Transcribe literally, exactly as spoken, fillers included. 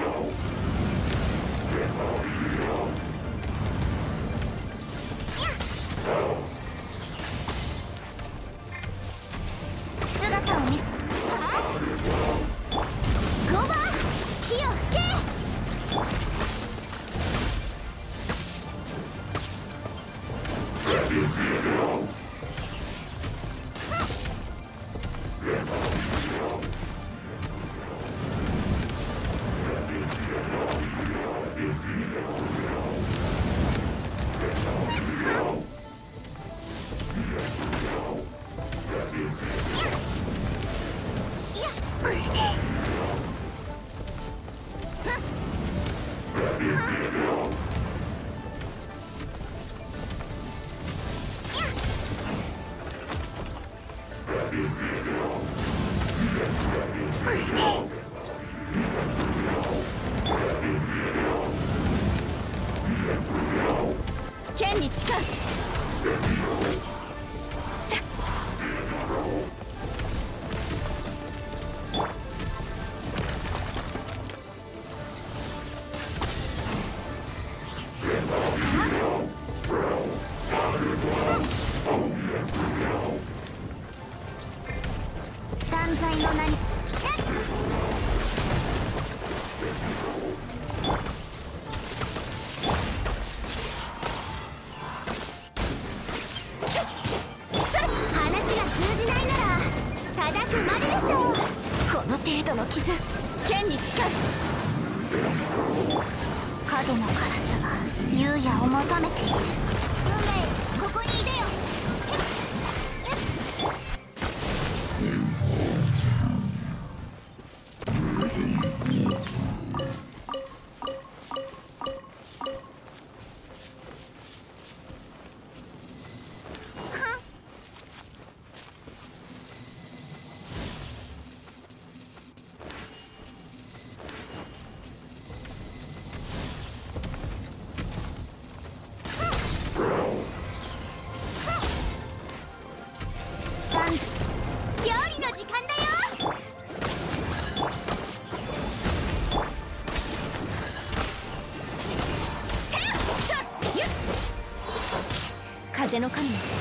姿を見せゴバ火を吹け。剣に誓う。断罪の名に話が通じないなら叩くまででしょう。この程度の傷、剣に誓う。影のカラスが優也を求めている。運命、ここにいでよ。料理の時間だよ。風の神よ、